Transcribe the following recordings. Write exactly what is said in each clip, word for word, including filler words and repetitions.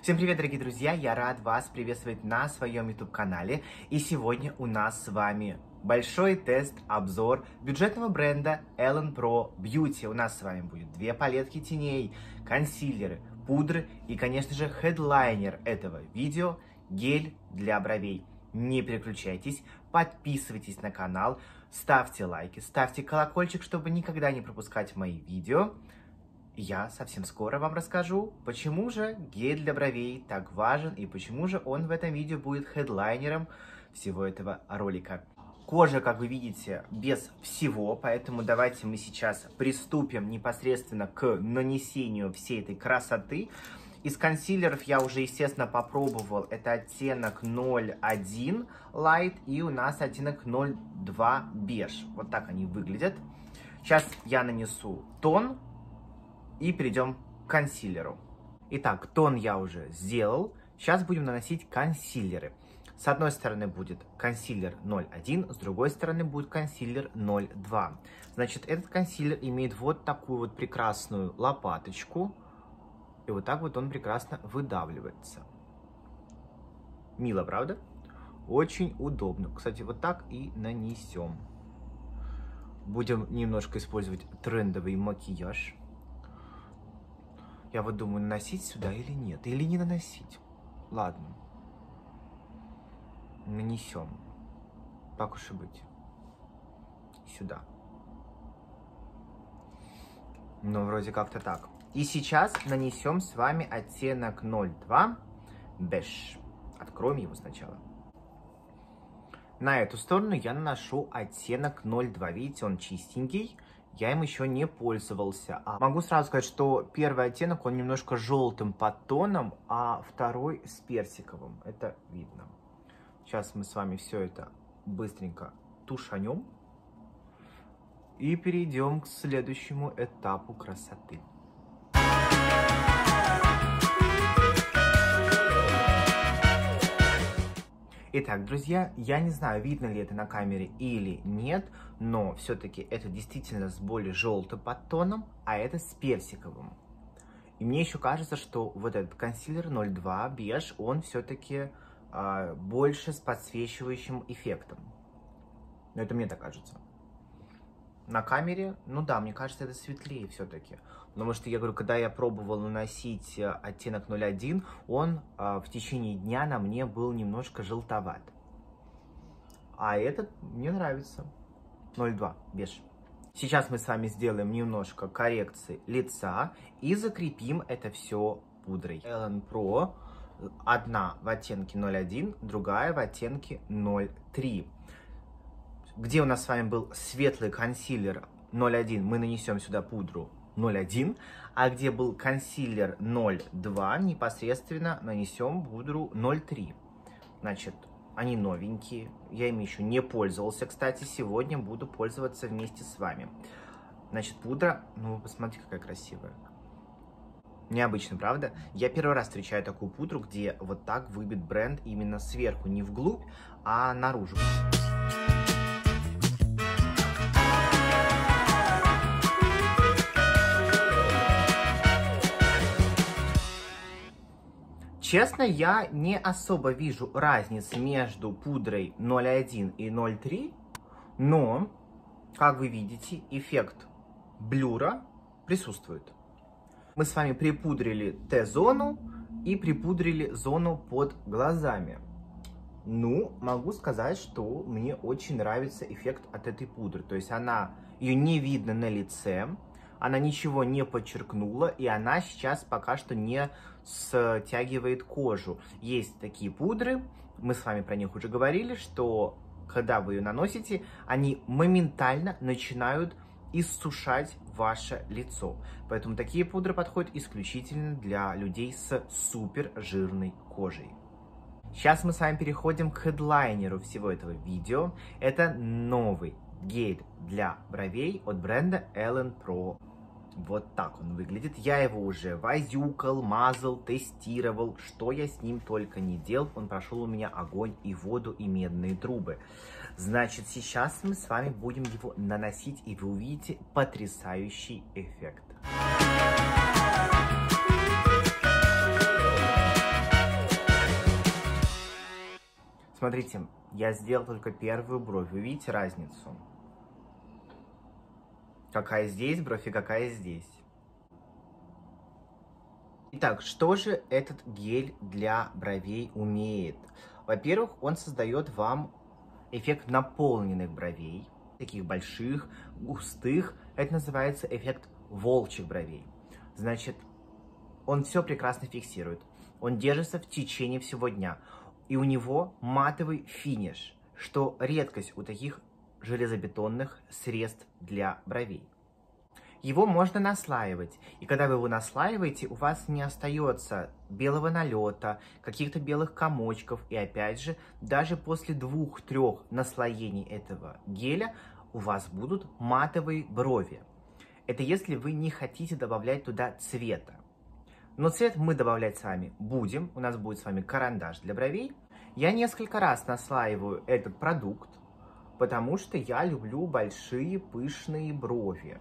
Всем привет, дорогие друзья! Я рад вас приветствовать на своем YouTube-канале. И сегодня у нас с вами большой тест-обзор бюджетного бренда Ellen Pro Beauty. У нас с вами будет две палетки теней, консилеры, пудры и, конечно же, хедлайнер этого видео – гель для бровей. Не переключайтесь, подписывайтесь на канал, ставьте лайки, ставьте колокольчик, чтобы никогда не пропускать мои видео. Я совсем скоро вам расскажу, почему же гель для бровей так важен и почему же он в этом видео будет хедлайнером всего этого ролика. Кожа, как вы видите, без всего, поэтому давайте мы сейчас приступим непосредственно к нанесению всей этой красоты. Из консилеров я уже, естественно, попробовал. Это оттенок ноль один Light и у нас оттенок ноль два Beige. Вот так они выглядят. Сейчас я нанесу тон. И перейдем к консилеру. Итак, тон я уже сделал. Сейчас будем наносить консилеры. С одной стороны будет консилер ноль один, с другой стороны будет консилер ноль два. Значит, этот консилер имеет вот такую вот прекрасную лопаточку. И вот так вот он прекрасно выдавливается. Мило, правда? Очень удобно. Кстати, вот так и нанесем. Будем немножко использовать трендовый макияж. Я вот думаю, наносить сюда или нет, или не наносить. Ладно. Нанесем. Так уж и быть. Сюда. Ну, вроде как-то так. И сейчас нанесем с вами оттенок ноль два Beige. Откроем его сначала. На эту сторону я наношу оттенок ноль два. Видите, он чистенький. Я им еще не пользовался. А могу сразу сказать, что первый оттенок, он немножко желтым подтоном, а второй с персиковым. Это видно. Сейчас мы с вами все это быстренько тушанем. И перейдем к следующему этапу красоты. Итак, друзья, я не знаю, видно ли это на камере или нет, но все-таки это действительно с более желтым подтоном, а это с персиковым. И мне еще кажется, что вот этот консилер ноль два Beige, он все-таки э, больше с подсвечивающим эффектом. Но это мне так кажется. На камере, ну да, мне кажется, это светлее все-таки. Потому что, я говорю, когда я пробовал наносить оттенок ноль один, он а, в течение дня на мне был немножко желтоват. А этот мне нравится. ноль два Beige. Сейчас мы с вами сделаем немножко коррекции лица и закрепим это все пудрой. Ellen Pro. Одна в оттенке ноль один, другая в оттенке ноль три. Где у нас с вами был светлый консилер ноль один, мы нанесем сюда пудру ноль один, а где был консилер ноль два, непосредственно нанесем пудру ноль три. Значит, они новенькие, я ими еще не пользовался, кстати, сегодня буду пользоваться вместе с вами. Значит, пудра, ну, вы посмотрите, какая красивая. Необычно, правда? Я первый раз встречаю такую пудру, где вот так выбит бренд именно сверху, не вглубь, а наружу. Честно, я не особо вижу разницы между пудрой ноль один и ноль три, но, как вы видите, эффект блюра присутствует. Мы с вами припудрили Т-зону и припудрили зону под глазами. Ну, могу сказать, что мне очень нравится эффект от этой пудры. То есть она, ее не видно на лице. Она ничего не подчеркнула, и она сейчас пока что не стягивает кожу. Есть такие пудры, мы с вами про них уже говорили, что когда вы ее наносите, они моментально начинают иссушать ваше лицо. Поэтому такие пудры подходят исключительно для людей с супер жирной кожей. Сейчас мы с вами переходим к хедлайнеру всего этого видео. Это новый гель для бровей от бренда Ellen Pro. Вот так он выглядит. Я его уже возюкал, мазал, тестировал. Что я с ним только не делал. Он прошел у меня огонь и воду и медные трубы. Значит, сейчас мы с вами будем его наносить, и вы увидите потрясающий эффект. Смотрите, я сделал только первую бровь. Вы видите разницу? Какая здесь бровь и какая здесь. Итак, что же этот гель для бровей умеет? Во-первых, он создает вам эффект наполненных бровей, таких больших, густых. Это называется эффект волчьих бровей. Значит, он все прекрасно фиксирует. Он держится в течение всего дня. И у него матовый финиш, что редкость у таких железобетонных средств для бровей. Его можно наслаивать, и когда вы его наслаиваете, у вас не остается белого налета, каких-то белых комочков, и опять же, даже после двух-трех наслоений этого геля у вас будут матовые брови. Это если вы не хотите добавлять туда цвета. Но цвет мы добавлять с вами будем, у нас будет с вами карандаш для бровей. Я несколько раз наслаиваю этот продукт, потому что я люблю большие пышные брови.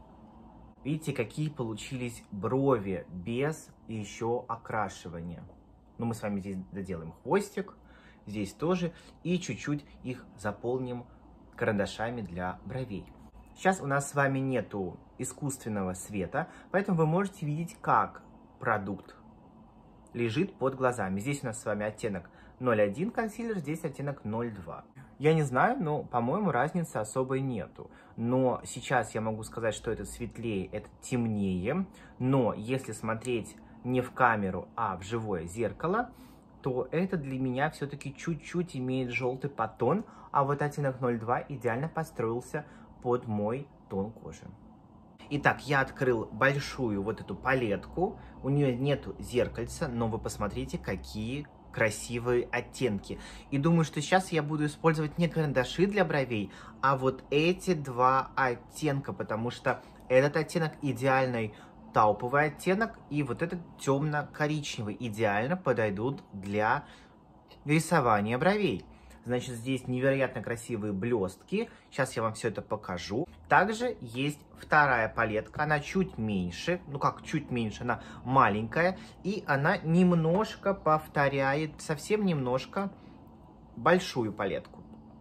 Видите, какие получились брови без еще окрашивания. Ну, мы с вами здесь доделаем хвостик, здесь тоже, и чуть-чуть их заполним карандашами для бровей. Сейчас у нас с вами нету искусственного света, поэтому вы можете видеть, как продукт лежит под глазами. Здесь у нас с вами оттенок ноль один консилер, здесь оттенок ноль два. Я не знаю, но, по-моему, разницы особой нету. Но сейчас я могу сказать, что это светлее, это темнее. Но если смотреть не в камеру, а в живое зеркало, то это для меня все-таки чуть-чуть имеет желтый подтон, а вот оттенок ноль два идеально построился под мой тон кожи. Итак, я открыл большую вот эту палетку. У нее нету зеркальца, но вы посмотрите, какие красивые оттенки. И думаю, что сейчас я буду использовать не карандаши для бровей, а вот эти два оттенка, потому что этот оттенок идеальный тауповый оттенок, и вот этот темно-коричневый идеально подойдут для рисования бровей. Значит, здесь невероятно красивые блестки. Сейчас я вам все это покажу. Также есть вторая палетка. Она чуть меньше. Ну как чуть меньше? Она маленькая. И она немножко повторяет, совсем немножко, большую палетку.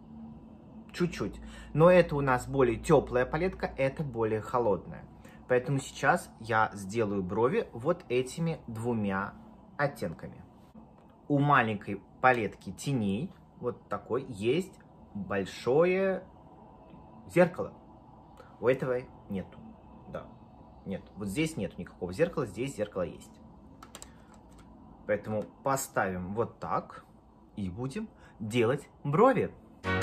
Чуть-чуть. Но это у нас более теплая палетка, это более холодная. Поэтому сейчас я сделаю брови вот этими двумя оттенками. У маленькой палетки теней, вот такой, есть большое зеркало. У этого нету. Да, нет. Вот здесь нету никакого зеркала, здесь зеркало есть. Поэтому поставим вот так и будем делать брови.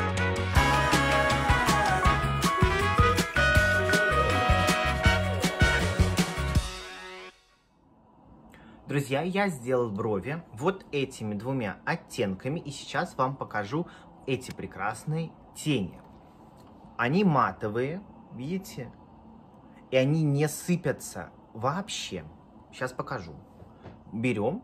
Друзья, я сделал брови вот этими двумя оттенками, и сейчас вам покажу эти прекрасные тени. Они матовые, видите? И они не сыпятся вообще. Сейчас покажу. Берем.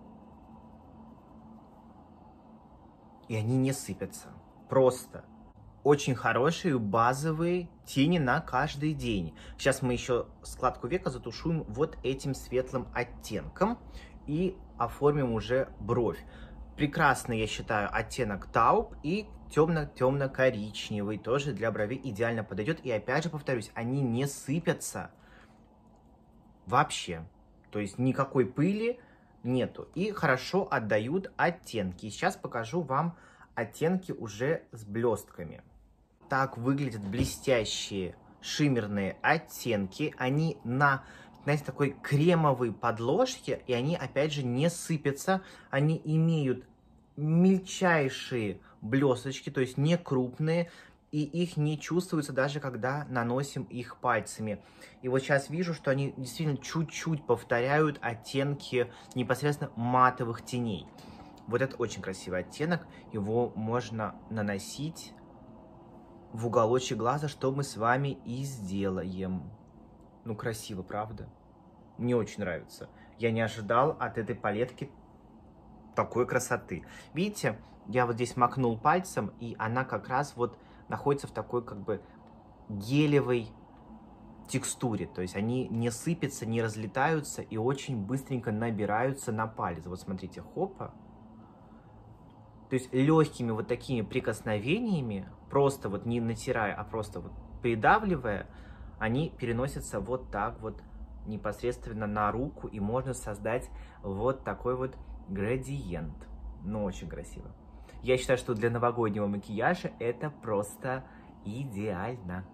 И они не сыпятся. Просто очень хорошие базовые тени на каждый день. Сейчас мы еще складку века затушуем вот этим светлым оттенком. И оформим уже бровь. Прекрасный, я считаю, оттенок тауп и темно-темно-коричневый тоже для бровей идеально подойдет. И опять же повторюсь, они не сыпятся вообще. То есть никакой пыли нету. И хорошо отдают оттенки. Сейчас покажу вам оттенки уже с блестками. Так выглядят блестящие шиммерные оттенки. Они на... знаете, такой кремовой подложке, и они, опять же, не сыпятся, они имеют мельчайшие блесточки, то есть не крупные, и их не чувствуется даже, когда наносим их пальцами. И вот сейчас вижу, что они действительно чуть-чуть повторяют оттенки непосредственно матовых теней. Вот это очень красивый оттенок, его можно наносить в уголочек глаза, что мы с вами и сделаем. Ну, красиво, правда? Мне очень нравится. Я не ожидал от этой палетки такой красоты. Видите, я вот здесь макнул пальцем, и она как раз вот находится в такой как бы гелевой текстуре. То есть они не сыпятся, не разлетаются и очень быстренько набираются на палец. Вот смотрите, хопа. То есть легкими вот такими прикосновениями, просто вот не натирая, а просто вот придавливая, они переносятся вот так вот непосредственно на руку, и можно создать вот такой вот градиент. Ну, очень красиво. Я считаю, что для новогоднего макияжа это просто идеально.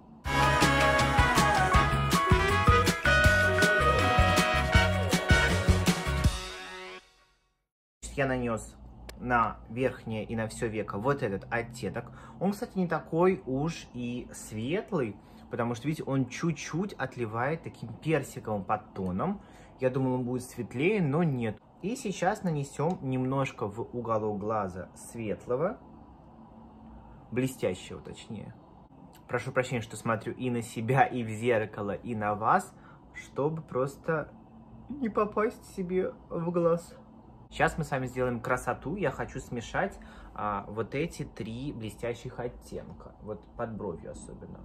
Я нанес на верхнее и на все веко вот этот оттенок. Он, кстати, не такой уж и светлый, потому что, видите, он чуть-чуть отливает таким персиковым подтоном. Я думал, он будет светлее, но нет. И сейчас нанесем немножко в уголок глаза светлого, блестящего точнее. Прошу прощения, что смотрю и на себя, и в зеркало, и на вас, чтобы просто не попасть себе в глаз. Сейчас мы с вами сделаем красоту. Я хочу смешать а, вот эти три блестящих оттенка. Вот под бровью особенно.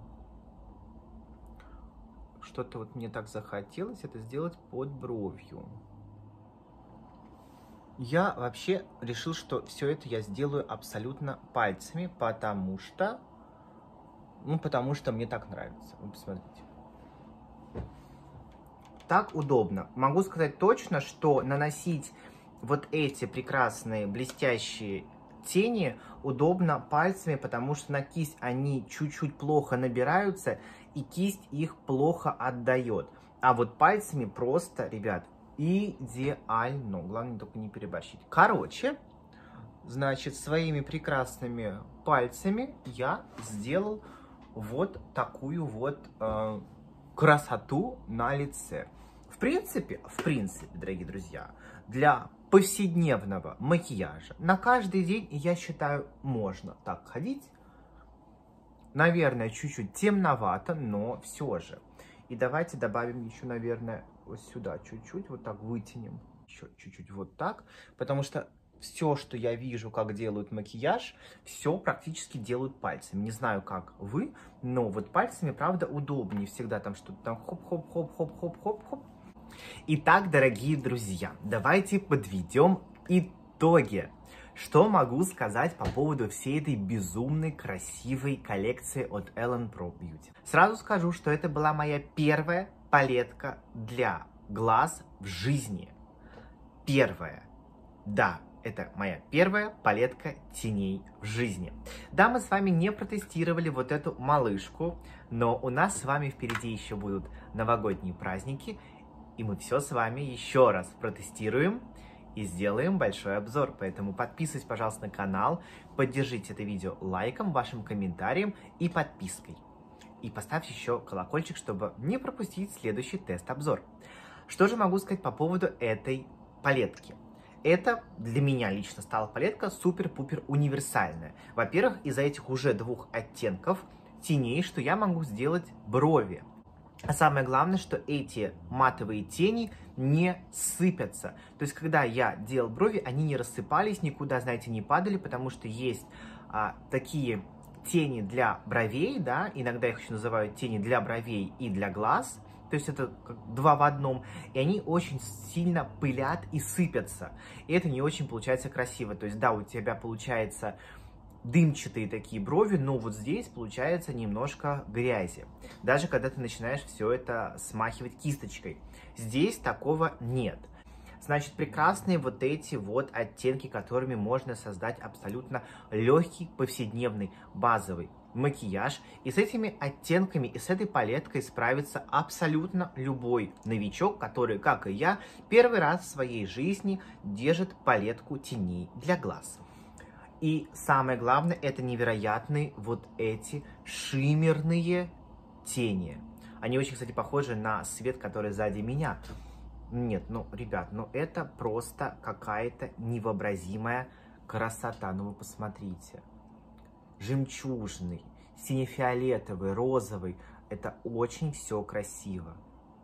Что-то вот мне так захотелось это сделать под бровью. Я вообще решил, что все это я сделаю абсолютно пальцами, потому что... Ну, потому что мне так нравится. Вы посмотрите. Так удобно. Могу сказать точно, что наносить вот эти прекрасные блестящие тени удобно пальцами, потому что на кисть они чуть-чуть плохо набираются, и кисть их плохо отдает. А вот пальцами просто, ребят, идеально. Главное только не переборщить. Короче, значит, своими прекрасными пальцами я сделал вот такую вот э, красоту на лице. В принципе, в принципе, дорогие друзья, для повседневного макияжа на каждый день, я считаю, можно так ходить. Наверное, чуть-чуть темновато, но все же. И давайте добавим еще, наверное, вот сюда чуть-чуть, вот так вытянем. Еще чуть-чуть вот так, потому что все, что я вижу, как делают макияж, все практически делают пальцами. Не знаю, как вы, но вот пальцами, правда, удобнее. Всегда там что-то там хоп-хоп-хоп-хоп-хоп-хоп-хоп. Итак, дорогие друзья, давайте подведем итоги. Что могу сказать по поводу всей этой безумной красивой коллекции от Ellen Pro Beauty? Сразу скажу, что это была моя первая палетка для глаз в жизни. Первая. Да, это моя первая палетка теней в жизни. Да, мы с вами не протестировали вот эту малышку, но у нас с вами впереди еще будут новогодние праздники, и мы все с вами еще раз протестируем и сделаем большой обзор. Поэтому подписывайтесь, пожалуйста, на канал, поддержите это видео лайком, вашим комментарием и подпиской. И поставьте еще колокольчик, чтобы не пропустить следующий тест-обзор. Что же могу сказать по поводу этой палетки? Это для меня лично стала палетка супер-пупер универсальная. Во-первых, из-за этих уже двух оттенков теней, что я могу сделать брови. А самое главное, что эти матовые тени не сыпятся. То есть, когда я делал брови, они не рассыпались, никуда, знаете, не падали, потому что есть а, такие тени для бровей, да, иногда их еще называют тени для бровей и для глаз. То есть это как два в одном, и они очень сильно пылят и сыпятся. И это не очень получается красиво. То есть, да, у тебя получается дымчатые такие брови, но вот здесь получается немножко грязи. Даже когда ты начинаешь все это смахивать кисточкой. Здесь такого нет. Значит, прекрасные вот эти вот оттенки, которыми можно создать абсолютно легкий, повседневный, базовый макияж. И с этими оттенками, и с этой палеткой справится абсолютно любой новичок, который, как и я, первый раз в своей жизни держит палетку теней для глаз. И самое главное, это невероятные вот эти шиммерные тени. Они очень, кстати, похожи на свет, который сзади меня. Нет, ну, ребят, ну это просто какая-то невообразимая красота. Ну вы посмотрите. Жемчужный, сине-фиолетовый, розовый. Это очень все красиво.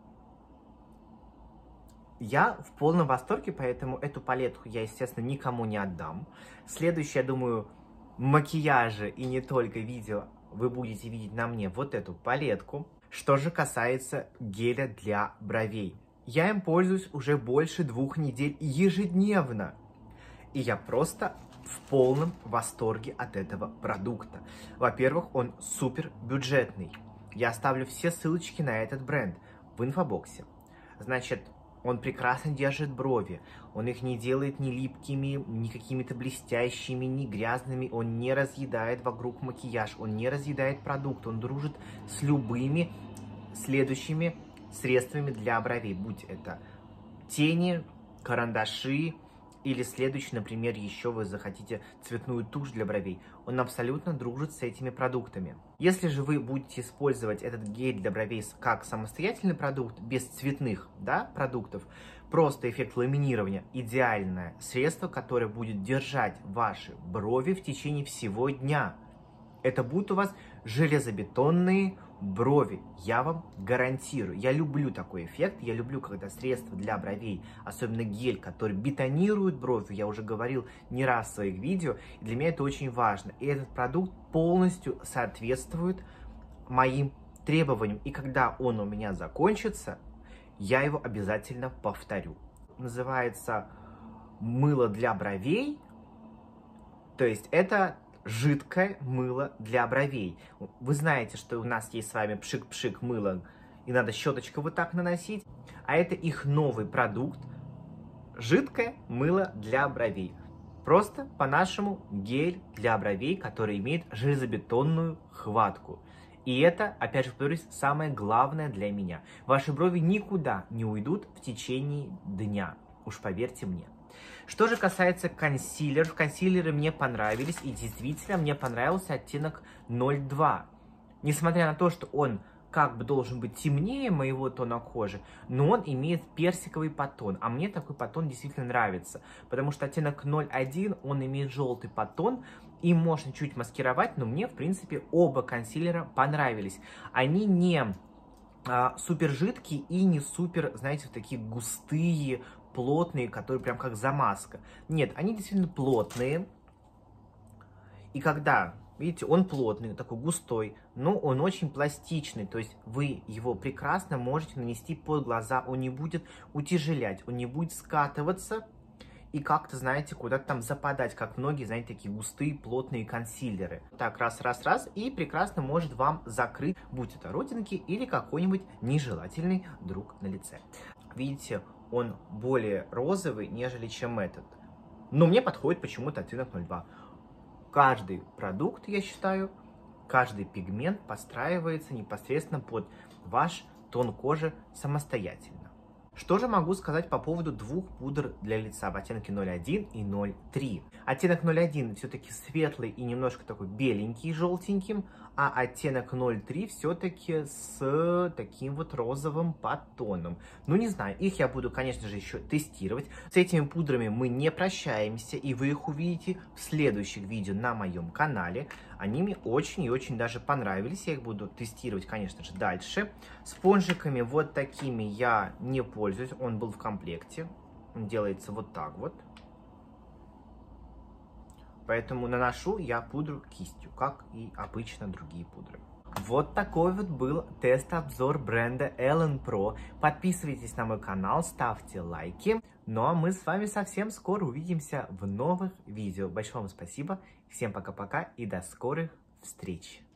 Я в полном восторге, поэтому эту палетку я, естественно, никому не отдам. Следующее, я думаю, макияжи и не только видео вы будете видеть на мне вот эту палетку. Что же касается геля для бровей. Я им пользуюсь уже больше двух недель ежедневно. И я просто в полном восторге от этого продукта. Во-первых, он супер бюджетный. Я оставлю все ссылочки на этот бренд в инфобоксе. Значит, он прекрасно держит брови, он их не делает ни липкими, ни какими-то блестящими, ни грязными, он не разъедает вокруг макияж, он не разъедает продукт, он дружит с любыми следующими средствами для бровей, будь это тени, карандаши, или следующий, например, еще вы захотите цветную тушь для бровей. Он абсолютно дружит с этими продуктами. Если же вы будете использовать этот гель для бровей как самостоятельный продукт, без цветных, да, продуктов, просто эффект ламинирования, идеальное средство, которое будет держать ваши брови в течение всего дня. Это будут у вас железобетонные брови, я вам гарантирую. Я люблю такой эффект, я люблю, когда средства для бровей, особенно гель, который бетонирует бровь, я уже говорил не раз в своих видео, и для меня это очень важно. И этот продукт полностью соответствует моим требованиям, и когда он у меня закончится, я его обязательно повторю. Называется мыло для бровей, то есть это жидкое мыло для бровей. Вы знаете, что у нас есть с вами пшик-пшик мыло, и надо щеточкой вот так наносить. А это их новый продукт. Жидкое мыло для бровей. Просто по-нашему гель для бровей, который имеет железобетонную хватку. И это, опять же повторюсь, самое главное для меня. Ваши брови никуда не уйдут в течение дня. Уж поверьте мне. Что же касается консилеров, консилеры мне понравились, и действительно мне понравился оттенок ноль два. Несмотря на то, что он как бы должен быть темнее моего тона кожи, но он имеет персиковый подтон, а мне такой подтон действительно нравится, потому что оттенок ноль один, он имеет желтый подтон, и можно чуть маскировать, но мне, в принципе, оба консилера понравились. Они не а, супер жидкие и не супер, знаете, вот такие густые, плотные, которые прям как замазка. Нет, они действительно плотные. И когда, видите, он плотный, такой густой, но он очень пластичный. То есть вы его прекрасно можете нанести под глаза. Он не будет утяжелять, он не будет скатываться и как-то, знаете, куда-то там западать, как многие, знаете, такие густые, плотные консилеры. Так, раз, раз, раз, и прекрасно может вам закрыть, будь это родинки или какой-нибудь нежелательный друг на лице. Видите, он более розовый, нежели чем этот. Но мне подходит почему-то оттенок ноль два. Каждый продукт, я считаю, каждый пигмент подстраивается непосредственно под ваш тон кожи самостоятельно. Что же могу сказать по поводу двух пудр для лица в оттенке ноль один и ноль три? Оттенок ноль один все-таки светлый и немножко такой беленький, желтеньким, а оттенок ноль три все-таки с таким вот розовым подтоном. Ну, не знаю, их я буду, конечно же, еще тестировать. С этими пудрами мы не прощаемся, и вы их увидите в следующих видео на моем канале. Они мне очень и очень даже понравились, я их буду тестировать, конечно же, дальше. Спонжиками вот такими я не пользуюсь, он был в комплекте, он делается вот так вот. Поэтому наношу я пудру кистью, как и обычно другие пудры. Вот такой вот был тест-обзор бренда Ellen Pro. Подписывайтесь на мой канал, ставьте лайки. Ну а мы с вами совсем скоро увидимся в новых видео. Большое вам спасибо, всем пока-пока и до скорых встреч.